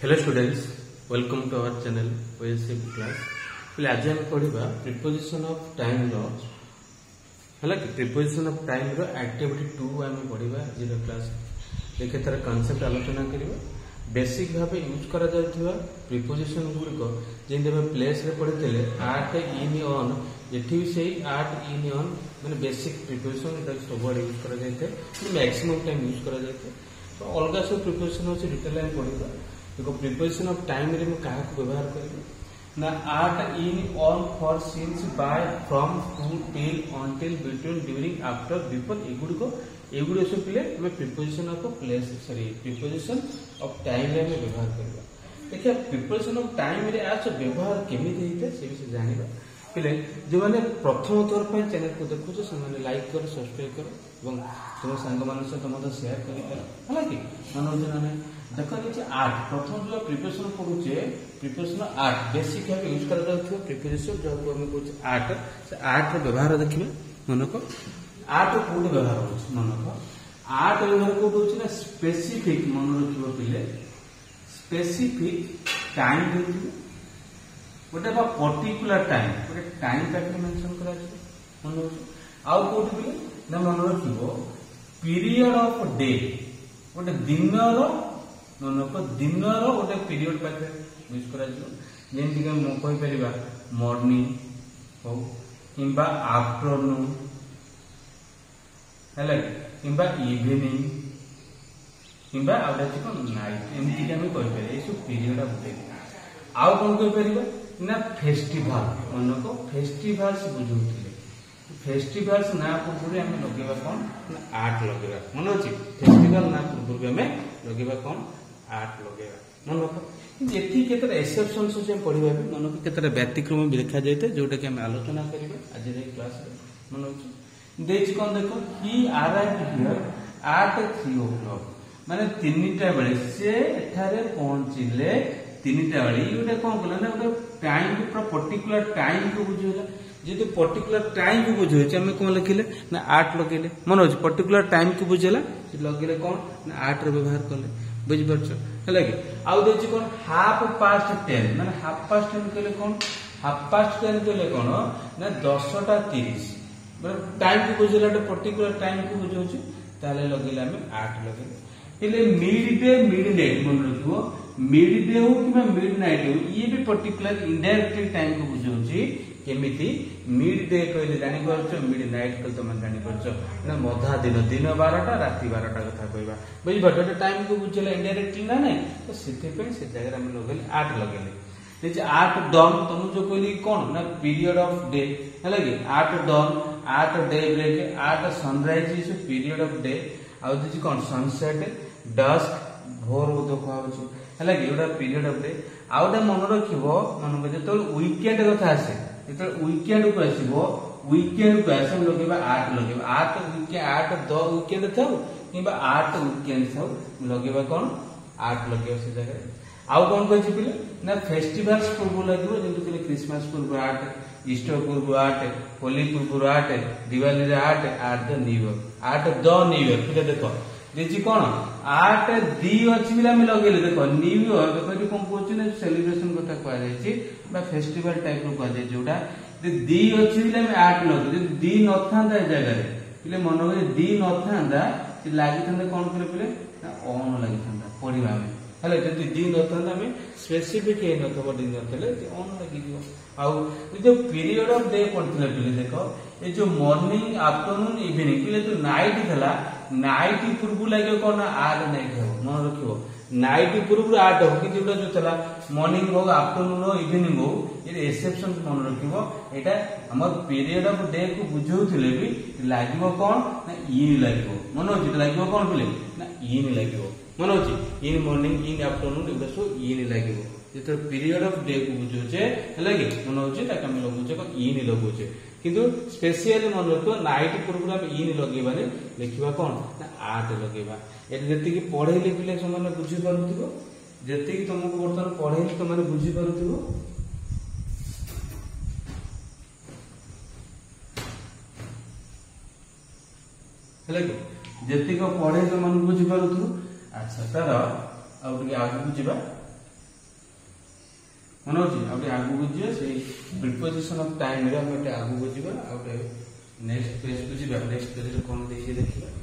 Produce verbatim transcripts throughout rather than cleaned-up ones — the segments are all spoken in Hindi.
Hello students, welcome to our channel OSC class. पहले आज हम पढ़ा प्रीपोजिशन ऑफ टाइम रो है कि प्रीपोजिशन ऑफ टाइम रो एक्टिविटी टू आम पढ़ा आज क्लास देखे तार कॉन्सेप्ट आलोचना करवा। बेसिक भाव यूज करा जाउथुवा प्रीपोजिशन गुड़िक जमी प्लेस रे पढ़ी आर्ट इन ऑन एठी भी से आर्ट इन ऑन माने बेसिक प्रीपोजिशन सब यूज करा जाए मैक्सिमम टाइम यूज करा जाए। तो अलग सब प्रीपोजिशन अच्छे डिटेल आम पढ़ा। देखो प्रीपोजिशन ऑफ टाइम रे मैं क्या व्यवहार करी ना at in on for since by from to till until between during after before एगुड़िक एगुड़ी सब पिले आम preposition of place sorry preposition of time रे व्यवहार करवा। देखिए प्रीपोजिशन ऑफ टाइम रे आज व्यवहार केमी होता है से विषय जानिबा। पिले जो मैंने प्रथम थर पर चैनल को देखुछ से लाइक कर सब्सक्राइब कर तुम सांग मान सहित शेयर कर है कि मन देख नीचे आर्ट प्रथम जो प्रिपरेशन पढ़ुचे प्रिपरेशन आर्ट बेसिक भाव यूज कर प्रिपरेशन जो आम कहे आर्ट से आर्ट व्यवहार देखिए मन को आर्ट कौट व्यवहार हो मन को आर्ट व्यवहार कौट हो स्पेसिफिक मन रख पिले स्पेसिफिक टाइम देखिए गोटे पर्टिकुलर टाइम गोटे टाइम पाखे मेंशन करा मन आउ कौट पिले ना मन रख पीरियड ऑफ डे गोटे दिन मन को दिन गोटे पीरियड पाखे यूज कर जमीक कहीपर मॉर्निंग हो कि आफ्टरनून है कि इवनिंग कि नाइट एमती आम कहीपर ये सब पीरियड ऑफ डे। आउ कौन कहीपर ना फेस्टिवल मन को फेस्टिवल्स बुझाते फेस्टिवल्स ना पूर्व आम लगे कौन ना आर्ट लगे मन अच्छे फेस्टिवल ना पूर्व आम लगे कौन आर्ट लगे मन रख ये एक्सेप्शन अच्छे पढ़ा मन को केतटा व्यतिक्रम भी देखा जाए जोटा कि आम आलोचना करेंगे आज क्लास मन अच्छे कौन देख he arrived here at three o'clock माने तीन टा बेले से एठारे पहुंचिले तीन टा बेले गोटे कौन कला ना गोटे टाइम पूरा पर्टिकुलर टाइम को बुझेगा जो पर्टिकुलर टाइम को बुझे आम कौन लिखिले ना आर्ट लगे मन अच्छे पर्टिकुलर टाइम को बुझेला लगे कौन ना आर्ट व्यवहार कले बुझीपार है कि आउ देखिए कौन हाफ पास्ट टेन माने हाफ पास्ट टेन कहले कौन हाफ पास्ट टेन कहले कौन ना दसटा तीस टाइम को बुझेला पर्टिकुलर टाइम को बुझे ताले लगे आम आर्ट लगे मिड डे मिड नाइट मन रखो मिड डे हो कि मिड नाइट हो ये भी पर्टिकुलर इनडायरेक्टली टाइम को बुझे केमिति मिड डे कहले जापर मिड नाइट कहले तुम जापर मधा दिन दिन बारटा राति बारटा कथा कहवा बुझे टाइम को बुझेगा इनडायरेक्टली ना नहीं तो से जगह आम लगे आर्ट लगे आर्ट डन तुम जो कहली कौन ना पीरियड ऑफ डे है कि at dawn at daybreak at sunrise is period of day आउ देखिए कौन सनसेट डस्क भोर देखा है कि गोटा पीरियड ऑफ डे आउ गोटे मन रख मन जो वीकेंड कथा आसे जो वीकेंड को आसो वीकेंड को आस लगे आर्ट लगे आर्ट आर्ट द वीकेंड था कि आर्ट वीकेंड था लगे कौन आर्ट लगे से जगह आउ कौन कही पिले ना फेस्टिवल्स पूर्व लगे जमी क्रिसमस पूर्व आर्ट ईस्टर पूर्व आर्ट होली पूर्व at Diwali at at the new year at the new year पिले देख देखिए कौन आर्ट दी अच्छी भी आम लगे देख न्यू ईयर देख कौन कहे सेलिब्रेशन कथा कहुई फेस्टिवल टाइप कहुए जोटा दी अच्छी भी आम आर्ट लगे दी न था जगह पे मन हुए दी न था लगी कौन कर पे अन लगी पढ़ा है जब दी न था स्पेसिफिक हो दी नी अन लगे आउ जो पीरियड ऑफ डे पढ़ते पे देख ये जो मॉर्निंग आफ्टरनून इवनिंग पे जो नाइट था नाइट पूर्व लगे कौन आर्ट नाइट हो मन रख नाइट पूर्व आर्ट हो कि जो था मॉर्निंग हो आफ्टरनून हो इवनिंग हो ये एक्सेप्शन मन रख यहाँ आम पीरियड ऑफ डे को बुझाऊे भी लगे कौन ना इन लगे मन अच्छे लगे कौन बोले ना इन लगे मन अच्छे इन मॉर्निंग इन आफ्टरनून एगुड़ा सब इन लगे जो पीरियड ऑफ डे को बुझे है कि मन अच्छे लगुचे कौन इन लगुचे किंतु स्पेशली मन रख नाइट पूर्व आम इन लगे लिखा कौन ना आर्ट लगे ये पढ़ेले पिले से बुझीपार जी तुमको बर्तमान पढ़ेली तुम बुझीपार है जी पढ़े तुम बुझीपार अच्छा तार आगे जावा मन होची आउटे आगु बुझियो से प्रीपोजिशन ऑफ टाइम रे हम एटे आगु बुझिबा आउटे नेक्स्ट पेज बुझिबा नेक्स्ट पेज रे कोन देखि देखिबा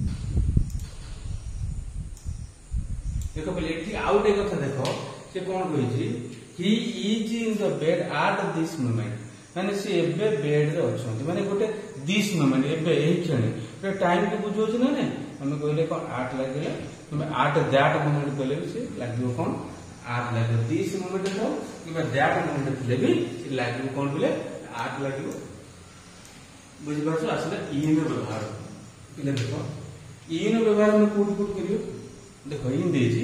देखो पहले एठी आउटे कथा देखो से कोन कहिछि he is in the bed at this moment माने से एबे बेड रे अछंती माने गोटे दिस मोमेंट एबे एही क्षण रे टाइम को बुझोछ ना ने हम कहले कोन आठ लागिला तुम आठ दैट मोमेंट कहले भी से लागियो कोन आठ लागियो दिस मोमेंट तो किबा दैट मोमेंट ले भी से लागियो कोन बोले आठ लागियो बुझि पाछो असले इन व्यवहार इले देखो इन व्यवहार में कोड कोड करियो देखो इन देजी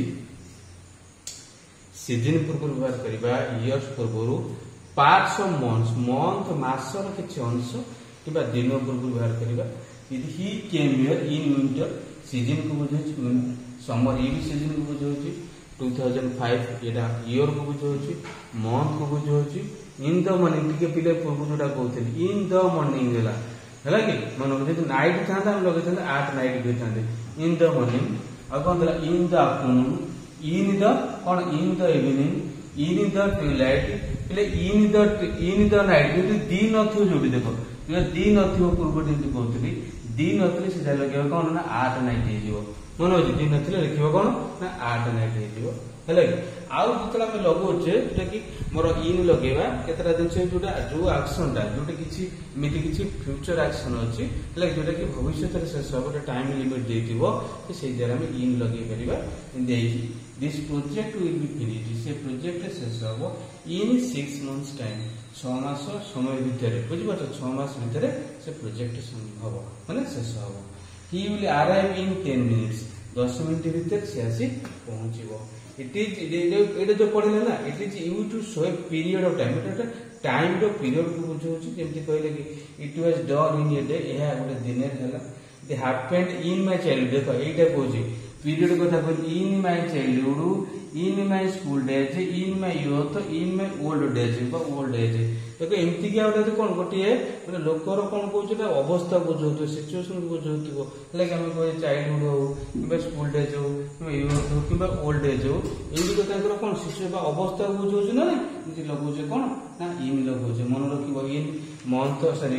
सीजन पूर्व व्यवहार करिबा इयर्स पूर्वरु पार्ट्स ऑफ मंथ्स मंथ मासर किछि अंश किबा दिन पूर्व व्यवहार करिबा यदि he came here in winter season को बुझै समर ई सीजन को बुझै टू थाउजेंड फाइव एडा ईयर को बुझौछि मंथ को बुझौछि इन द मॉर्निंग टिके पिले पूर्व जोटा कहउथि इन द मॉर्निंग देला हला कि मन जे नाइट थांदा हम लगे थांदा आठ नाइट के थांदे इन द मॉर्निंग आ कोन देला in the afternoon in the कोन in the evening in the twilight पिले in the in the night जे दी नथियो जोडी देखो जे दी नथियो पूर्व दिन कहउथि दी नथले से लगे कोन ना आठ नाइट हे जिवो मन हो दिन नथले लिखिबो कोन ना आठ नाइट हे जिवो हला कि आउ जतला में लगोचे जेटा कि मोर इन लगेबा केतरा दिन से जोटा जो एक्शन दा जोटा किछि मिति किछि फ्यूचर एक्शन अछि हला जोटा कि भविष्य रे से सब टाइम लिमिट देतिबो कि से जरा में इन लगे परिबा देई this project will be finished से प्रोजेक्ट से सब इन सिक्स मंथ्स टाइम छह मास समय भितर बुझि बात छह मास भितर से प्रोजेक्ट संभव माने शेष हो he will arrive in ten minutes दस मिनिट भितर से आसी पहुंचीबो इट इज एटा जो पढले ना इट इज यू to show a period of time एटा टाइम रो पीरियड को बुझौछि जेमति कहले कि it was done in a day एहा गोटे दिन हला they happened in my child देखो एटा कहछि पीरियड कथा कहछि in my childhood in my school days in my youth in my old days बा ओल्ड एज देखो एमती क्या होता है कोन गोटिए माने लोकर कोन कहउछटा अवस्था बुझौतो सिचुएशन बुझौतो लाइक हम कहे चाइल्डहुड हो किबा स्कूल डेज हो किबा यूथ हो किबा ओल्ड एज हो एही को ताकर कोन सिचुएशन बा अवस्था बुझौछ ना जे लगौछ कोन ना इन लगौछ मन रखिबो in month sorry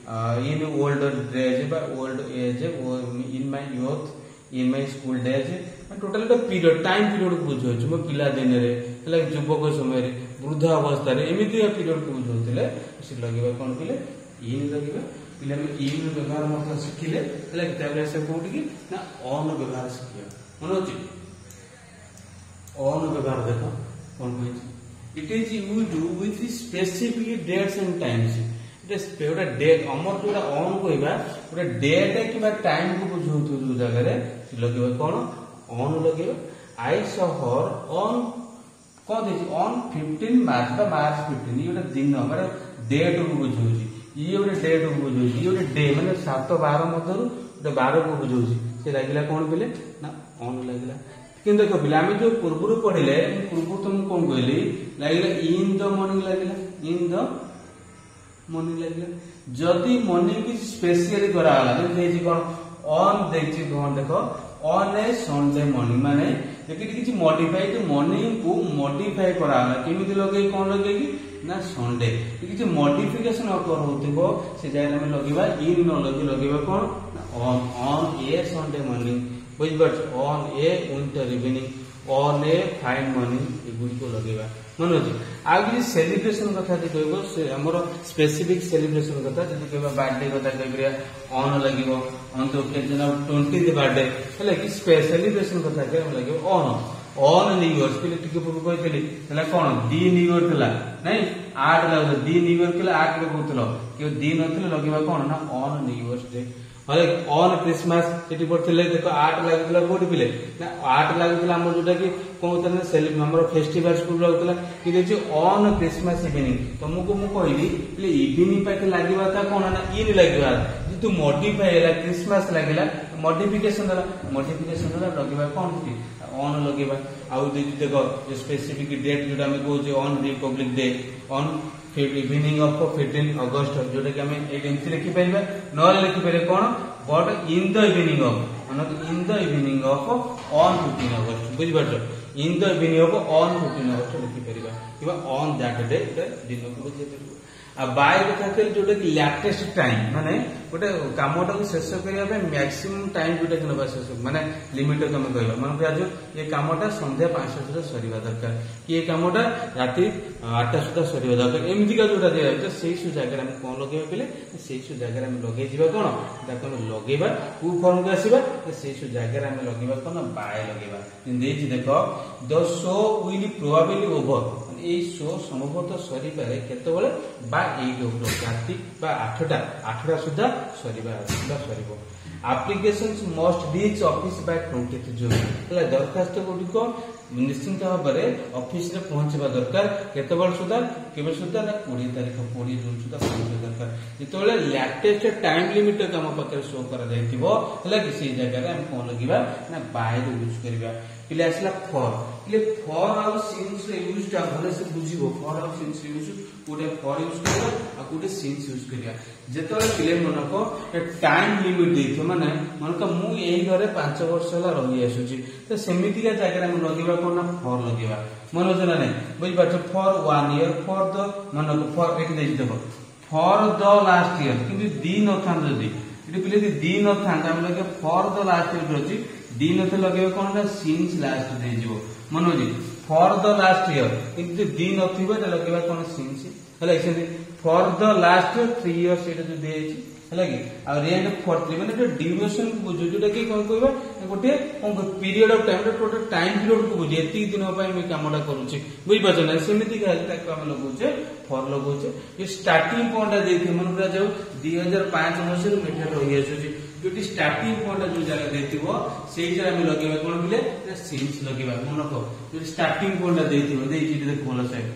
in old days बा old age in my youth in my school days total तो पीरियड टाइम पीरियड को बुझौछ मो पिला दिन रे हला युवक समय रे वृद्ध अवस्था रे एमिति पीरियड को बुझौतले से लगेबा कोन पिले इन लगेबा पिले में इन व्यवहार मतलब सिखिले हला ताबले से कोठी कि ना ऑन व्यवहार सिखिया मन होची ऑन व्यवहार देखो कोन होची it is used with specific dates and times गोटे डेट अमर जो ऑन कहवा गोटे डेट कि टाइम को बुझौतु जो जगह लगे कौन ऑन लगे आई सॉ हर ऑन कौन देखिए on fifteen March March fifteen ये गोटे दिन माने डेट को बुझौछि ये गोटे डेट को बुझौछि ये गोटे डे माने सात बारह मध्य गोटे बारह को बुझौछि से लगिला कौन बोले ना ऑन लगिला किंतु देखो पिला आम जो पूर्व पढ़िले पूर्व तुम कौन कहली लगिला इन द मॉर्निंग लगिला इन द मॉर्निंग लगिला जदि मॉर्निंग की स्पेशली कराला जैसे कौन ऑन देखिए कौन देखो ऑन ए संडे मॉर्निंग माने देखिए किसी मॉडिफाई तो मॉर्निंग को मॉडिफाई कराला केमिति लगे कौन लगेगी ना संडे किसी मॉडिफिकेशन अकर होतिबो से जाय में लगेबा इन न लगे लगेबा कौन on on a Sunday morning बुझ but on a winter evening on a fine morning एगुडी को लगेबा मनोज आगे सेलिब्रेशन कथा जे कहबो से हमर स्पेसिफिक सेलिब्रेशन कथा जे कहबा बर्थडे कथा कहबरिया ऑन लागिवो on the occasion of twentieth birthday हला कि सेलिब्रेशन कथा के हम लागिवो ऑन ऑन न्यू ईयर के टिके पूर्व कहतली हला कोन दी न्यू ईयर तला नहीं आठ लागो दी न्यू ईयर के आठ के कहतलो कि दी नथले लगेबा कोन ना ऑन न्यू ईयर डे हले ऑन क्रिसमस सेठी पड़थिले देखो आठ लागुतला कोठी पिले ना आठ लागुतला हमर जोटा कि कोन सेलिब्रेट हमर फेस्टिवल स्कूल लागुतला कि देखि ऑन क्रिसमस इवनिंग तुमको मु कहली ले इवनिंग पाके लागिबा ता कोन ना इन लागिबा जे तू मॉडिफाई हैला क्रिसमस लागिला मॉडिफिकेशन दला मॉडिफिकेशन दला लागिबा कोन कि ऑन लगेबा आउ देखो स्पेसिफिक डेट जोटा हम कहू जे on republic day on evening of fifteen August जोटा कि हमें एक एमसी लिखि परिबा न लिखि परिबा कोन but in the evening of माने in the evening of on fifteen August बुझ बाटो इन द इवनिंग हम ऑन फिफ्टीन आवर्स लिखिपर कि ऑन दैट डे दिन को बुझे पार आ बाय कथा कहले जोटा कि लैटेस्ट टाइम माने गोटे कामटा को शेष करने मैक्सिमम टाइम जोटा कि नबा शेष माने लिमिट कम कहबा मन आज ये कामटा संध्या पाँच सुधा सरीवा दरकार कि ये कामटा राति आठ सुधा सरीवा दरकार एमती का जोटा दिया जाए से सब जगह हम कौन लगे पे से सब जगह हम लगे जा कौन ताको हम लगेबा कु फॉर्म को आसीबा से सब जगह हम लगेबा कौन बाय लगेबा देछि देखो the show will probably over এই শো সম্ভবত সরিপারে কেতবেলে বা এইট ও ক্লক রাতি বা আঠটা আঠটা সুদ্ধা সরিবা সুদ্ধা সরিব applications must reach office by twenty June ହେଲା ଦରଖାସ୍ତ ଗୁଡ଼ିକ ନିଶ୍ଚିନ୍ତ ଭାବରେ ଅଫିସରେ ପହଞ୍ଚିବା ଦରକାର କେତେବେଳେ ସୁଦ୍ଧା କେବେ ସୁଦ୍ଧା ନା କୋଡ଼ିଏ ତାରିଖ କୋଡ଼ିଏ ଜୁନ୍ ସୁଦ୍ଧା ପହଞ୍ଚିବା ଦରକାର ଯେତେବେଳେ ଲାଟେଷ୍ଟ ଟାଇମ ଲିମିଟ ଆମ ପାଖରେ ଶୋ କରାଯାଇଥିବ ହେଲା କି ସେଇ ଜାଗାରେ ଆମେ କଣ ଲଗେଇବା ନା ବାୟର ୟୁଜ କରିବା ପିଲେ ଆସିଲା ଫର ପିଲେ ଫର ଆଉ ସିନ୍ସ ୟୁଜ ଟା ଭଲ ସେ ବୁଝିବ ଫର ଆଉ ସିନ୍ସ ୟୁଜ କୋଟେ ଫର ୟୁଜ କରିବା ଆଉ କୋଟେ ସିନ୍ସ ୟୁଜ କରିବା ଯେତେବେଳେ ପିଲେ ମନକ ଟାଇମ ଲିମିଟ ଦେଇଥିବ ମାନେ ମନକ ମୁଁ ଏଇ ଘରେ ପାଞ୍ଚ ବର୍ଷ ହେଲା ରହି ଆସୁଛି ତ ସେମିତିକା ଜାଗାରେ ଆମେ ଲଗେଇବା କଣ ନା ଫର ଲଗେଇବା ମନୋଜ ନା ନାଇଁ ବୁଝିପାରୁଛ ଫର ୱାନ୍ ଇୟର ଫର ଦ ମନକ ଫର ଏଠି ଦେଇଛି ଦେଖ ଫର ଦ ଲାଷ୍ଟ ଇୟର କିନ୍ତୁ ଦି ନଥାନ୍ତା ଯଦି ଏଠି ପିଲେ ଯଦି ଦି ନଥାନ୍ତା ଆମେ ଲଗେଇବା ଫର ଦ ଲାଷ୍ଟ ଇୟର ଅଛି ଦି ନଥିଲେ ଲଗେଇବା କଣ ନା ସିନ୍ସ ଲାଷ୍ଟ ଦେଇଯିବ Manoj for the last year କିନ୍ତୁ ଦି ନଥିବ ଏଟା ଲଗେଇବା କଣ ସିନ୍ସ ହେଲା ସେମିତି for the last year three years ଏଟା ଯୋଉ ଦିଆଯାଇଛି ହେଲା କି ଆଉ ରେଣ୍ଟ ଫର ଥ୍ରୀ ମାନେ ଯୋଉ ଡ୍ୟୁରେସନ କୁ ବୁଝୁ ଯୋଉଟା କି କଣ କହିବା ଗୋଟେ ପିରିୟड ଅଫ ଟାଇम ଗୋଟେ ଟାଇମ ପିରିୟड କୁ ବୁଝୁ ଏତିକି ଦିନ ପାଇଁ ଆମେ କାମଟା କରୁଛେ ବୁଝିପାରୁଛ ନା ସେମିତି କହିଲେ ତାକୁ ଆମେ ଲଗାଉଛେ ଫର ଲଗାଉଛେ ଏ ଷ୍ଟାର୍ଟିଂ ପଏଣ୍ଟ ଦେଇଥିବେ ମନେ କରାଯାଉ ଦୁଇ ହଜାର ପାଞ୍ଚ ମସିହାରୁ ମିଠା ରହି ଆସୁଛି ଯୋଉଠି ଷ୍ଟାର୍ଟିଂ ପଏଣ୍ଟ ଯୋଉ ଜାଗା ଦେଇଥିବ ସେଇଟାରେ ଆମେ ଲଗେଇବା କଣ କହିଲେ ସିନ୍ସ ଲଗେଇବା ମନେ ରଖ ଯୋଉଠି ଷ୍ଟାର୍ଟିଂ ପଏଣ୍ଟ ଦେଇଥିବ ଦେଇଛି ଦେଖ ଭଲ side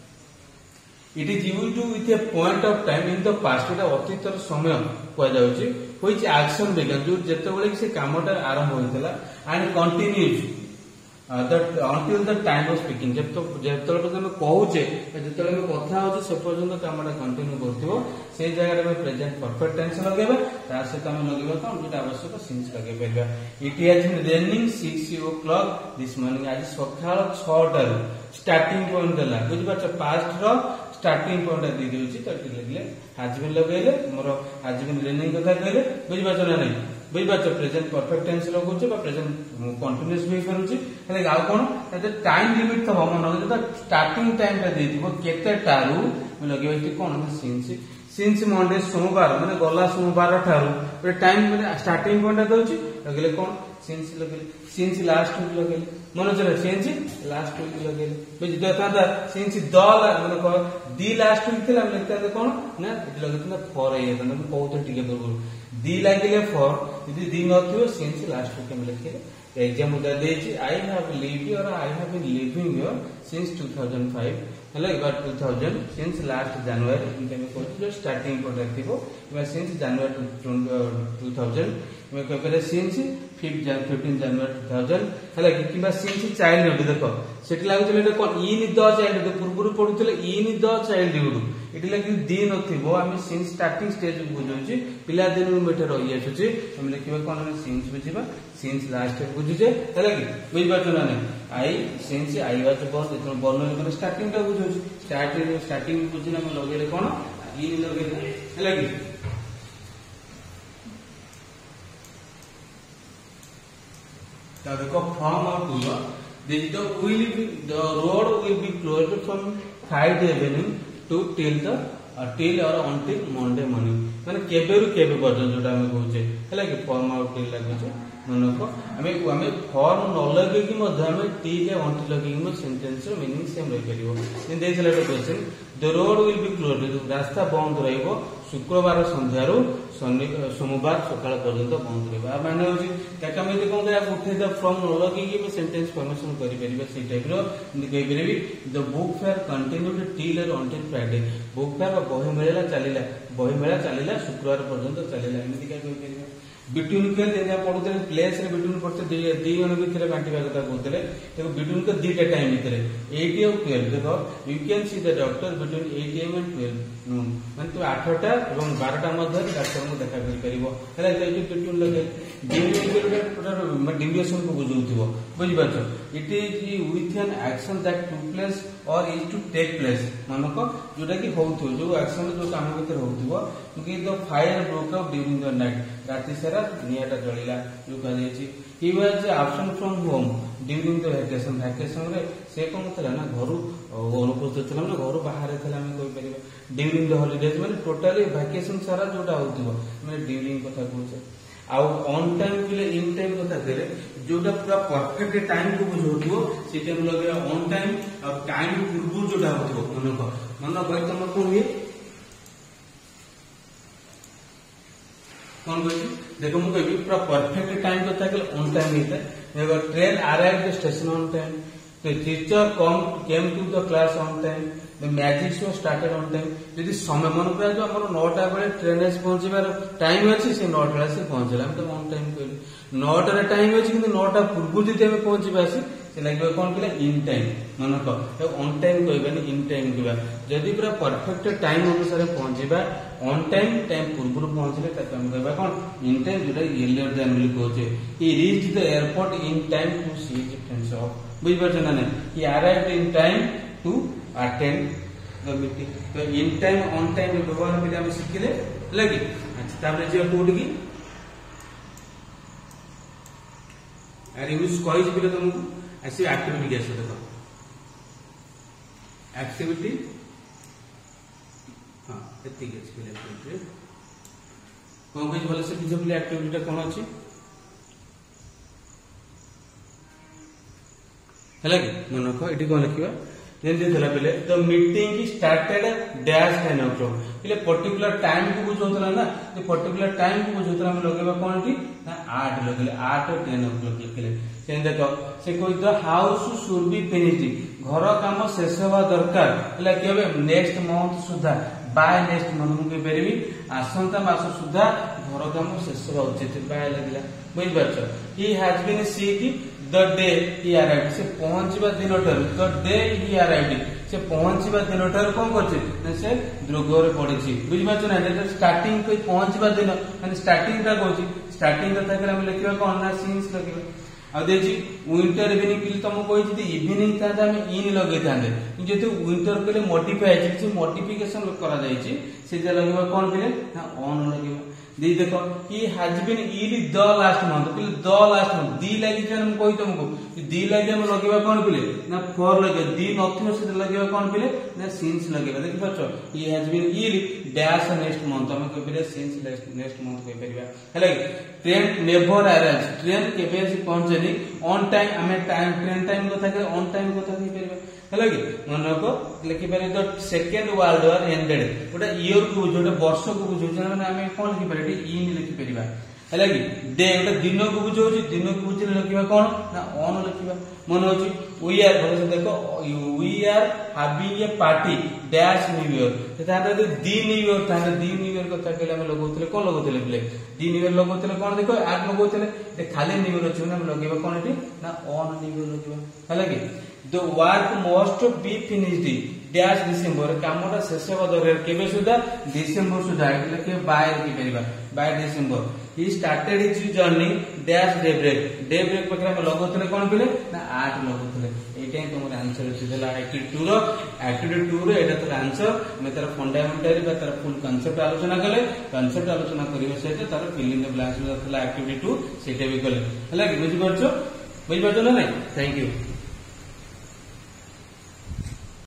It is used with a point of time in the past. এটা অতীতର ସମୟ କୁହାଯାଉଛି which action began ଯୋଉ ଯେତେବେଳେ କି ସେ କାମଟା ଆରମ୍ଭ ହୋଇଥିଲା and continues uh, that until the time of speaking ଯେତେବେଳେ ପର୍ଯ୍ୟନ୍ତ ଆମେ କହୁଛେ ଯେତେବେଳେ ଆମେ କଥା ହଉଛେ ସେ ପର୍ଯ୍ୟନ୍ତ କାମଟା କଣ୍ଟିନ୍ୟୁ କରୁଥିବ ସେଇ ଜାଗାରେ ଆମେ ପ୍ରେଜେଣ୍ଟ ପରଫେକ୍ଟ ଟେନ୍ସ ଲଗେଇବା ତା ସହିତ ଆମେ ଲଗେଇବା କଣ ଯୋଉଟା ଆବଶ୍ୟକ ସିନ୍ସ ଲଗେଇ ପାରିବା it has been raining six o'clock this morning ଆଜି ସକାଳ ଛଅଟାରୁ ଷ୍ଟାର୍ଟିଂ ପଏଣ୍ଟ ଦେଲା ବୁଝିପାରୁଛ ପାଷ୍ଟ ର स्टार्टिंग पॉइंट दे देउची त लिखले हैज बीन लगेले मोर हैज बीन रनिंग कथा कहले बुझि पाछ ना नहीं बुझि पाछ प्रेजेंट परफेक्ट टेंस लगोचे बा प्रेजेंट कंटीन्यूअस भी करूची हेले आ कोन एते टाइम लिमिट त हम न त स्टार्टिंग टाइम ता देथिबो केते टारू म लगेबै कि कोन सिंस सिंस मंडे सोमवार माने गला सोमवार ठारू ए टाइम माने स्टार्टिंग पॉइंट दउची लगेले कोन सिंस लगेले सिंस लास्ट वीक लगेले मन चले सिंस लास्ट वीक लगेले बुझि देता था सिंस द माने को दी लास्ट वीक थिला लिखता कोन ना इट लगेता फॉर ए त हम बहुत टिके बरगु दी लागिले फॉर यदि दी नथियो सिंस लास्ट वीक हम लिखले एग्जाम उदा देछि आई हैव लिव्ड और I have been living here since two thousand five hello इबार two thousand since last January इनके में कोच जो स्टार्टिंग पॉइंट थिबो इबा सिंस जनवरी टू थाउजेंड में कहले since fifth fifteen January two thousand हेला किबा सिंस चाइल्डहुड देखो सेठी लागु चले कोन इन द चाइल्डहुड पूर्वरु पढुतले इन द चाइल्डहुड एटी लागि दी नथिबो हामी सिंस स्टार्टिंग स्टेज बुझौछि पिला दिन मेटे रहि आछुछि हम लिखिबा कोन सिंस बुझिबा सिंस लास्ट बुझुजे हेला कि बुझि पाछो ना नै I since I was born एतो बोर्न माने स्टार्टिंग टा बुझौछि स्टार्टिंग स्टार्टिंग बुझिना हम लगेले कोन इन लगेले हेला कि देखो फ्रॉम और to the will be the road will be closed from Friday evening to till the uh, till or until Monday morning माने केबेरु केबे पर्यंत जोटा हम कहूचे हला कि फॉर्म आउट टिल लागुचे मनको हमें हमें फॉर्म न लगे कि मध्य हमें टिल until लगे कि सेंटेंस रो मीनिंग सेम रहि परिबो इन देसला question the road will be closed रास्ता बंद रहइबो शुक्रवार संध्यारू सोमवार सकाळ पर्यंत बंद रहइबो आ माने होची ताका में कोन का उठे द फ्रॉम न लगे कि मैं सेंटेंस फॉर्मेशन करि परिबो सी टाइप रो कहि परिबी the book fair continued till और until फ्राइडे बुक फेयर बही मेला चलिला बही मेला चलिला शुक्रवार पर्यंत चलिला एमिति का कहि परिबो बिटवीन के जेना पढुते प्लेस रे बिटवीन पढते दी जन भितर बांटिबा कथा कहते देखो बिटवीन के दीटा टाइम भितर एट और ट्वेल्व देखो you can see the doctor between eight am and twelve noon माने तो आठटा और बारह मध्य डॉक्टर को देखा कर परिबो हला एई बिटवीन लगे ड्यूरेशन के ड्यूरेशन को बुझौथिबो बुझि पाछो it is with an action that to place or is to take place मानको जोटा कि होउथो जो एक्शन जो काम भीतर होउथिबो कि the fire broke out during the night राति सारा नियाटा जळिला जो कहै छी he was absent from home during the vacation vacation रे से कोन थला ना घरु अनुपस्थित थला ना घरु बाहर थला हम कोइ परिबे ड्यूरिंग द हॉलिडेज माने टोटली वैकेशन सारा जोटा होउथिबो माने ड्यूरिंग कथा कहै आउ ऑन टाइम के इन टाइम कथा करे जोटा पूरा परफेक्ट टाइम को बुझौथिबो से टाइम लगे ऑन टाइम और टाइम पूर्व जोटा होथिबो मन को मन भाई तुम कोन हुए कौन कहती देखो मुझे कहबी पूरा परफेक्ट टाइम कथा के ऑन टाइम हेता देखो train arrive the station on time the teacher come came to the class on time the magic show started on time यदि समय मन को जो हमर नौटा बेले ट्रेन से पहुंचबार टाइम अछि से नौटा से पहुंचला हम तो ऑन टाइम कहली नौटा रे टाइम अछि किंतु नौटा पूर्व जदि हम पहुंचबा से से लागबे कोन कहले इन टाइम मन को ऑन टाइम कहबे इन टाइम कहबा जदि पूरा परफेक्ट टाइम अनुसार पहुंचबा ऑन टाइम टाइम पूर्व पहुंचले त हम कहबा कोन इन टाइम जोटा एलियर देन बोली कहछे he reach the airport in time to see his friends of बुझ परछ ना नहीं he arrived in time to attend the meeting तो इन टाइम ऑन टाइम व्यवहार में हम सिखले लगी अच्छा तापर जे कोड की अरे यूज कॉइज बिले तुमको ऐसी एक्टिविटी कैसे देखो एक्टिविटी हाँ एति के स्किल एक्टिविटी कोन कहि भले से किछ बिले एक्टिविटी कोन अछि हला कि मन को एटी कोन लिखिबा जेंति थला बेले the meeting started dash ten o'clock इले पर्टिकुलर टाइम को बुझौतला ना जे पर्टिकुलर टाइम को बुझौतला हम लगेबा कोन की ना आठ लगले आठ और टेन ओ क्लॉक लिखले से देखो से कोइ the house should be finished घर काम शेष होवा दरकार हला केबे नेक्स्ट मंथ सुधा बाय नेक्स्ट मंथ मु के बेरबी आसंता मास सुधा घर काम शेष होवा उचित बाय लागला बुझ परछ he has been sick the day he arrived से पहुंचबा दिनटर द डे ही अराइव्ड से पहुंचबा दिनटर कोन करछे न से द्रुगरे पड़िछि बुझ परछ ना जे स्टार्टिंग कोइ पहुंचबा दिन माने स्टार्टिंग का कहछि स्टार्टिंग कथा करे हम लिखिबा कोन ना सिंस लगिबा आ देछि विंटर इवनिंग के तुम कोइ जदी इवनिंग था हम इन लगे थांदे जेतु विंटर के लिए मॉडिफाई है जे मॉडिफिकेशन करा जाय छि से जे लगबा कोन बिले ना ऑन लगबा दी देखो ही हैज बीन ईड द लास्ट मंथ बिले द लास्ट मंथ दी लागि जे हम कोइ तुमको दी लागि हम लगबा कोन बिले ना फॉर लगे दी नथियो से लगबा कोन बिले ना सिंस लगबा देखि परछो ही हैज बीन ईड डैश नेक्स्ट मंथ हम को बिले सिंस नेक्स्ट मंथ कोइ परिबा हले ट्रेन नेवर अराइव्स ट्रेन केबे से पहुंचेनी ऑन टाइम हमें टाइम ट्रेन टाइम कथा के ऑन टाइम कथा की परिबा हले कि मन को लिखि पारे the second world war ended ओटा ईयर को जोटा वर्ष को बुझौ माने हमें कोन लिखि पारे इन लिखि परिबा हले कि डे ओटा दिन को बुझौ दिन को बुझले लिखिबा कोन ना ऑन लिखिबा मन होची वी आर भले देखो we are having a party dash new year तथा दी न्यू ईयर था दी न्यू ईयर कथा केले हम लगौतले कोन लगौतले बिले दी न्यू ईयर लगौतले कोन देखो आग लगौतले दे खाली न्यू ईयर अछि ना हम लगेबा कोन एटी ना ऑन न्यू ईयर लगेबा हले कि the work must be finished dash December कामटा शेष होबा दरकार केबे सुधा डिसेंबर सुधा એટલે કે બાય की परिबा by December he started his journey dash daybreak daybreak पकरा में लगोतले कोन बिले ना आठ लगोतले एटा ही तोमर आंसर छिला एक्टिविटी टू रो एक्टिविटी टू रो एटा तर आंसर मैं तर फंडामेंटल बा तर फुल कांसेप्ट आलोचना कले कांसेप्ट आलोचना करिवे सेते तर फिल इन द ब्लैंक्स थला एक्टिविटी टू सेटे भी कले हला कि बुझि परछो बुझि परछो ना नहीं थैंक यू।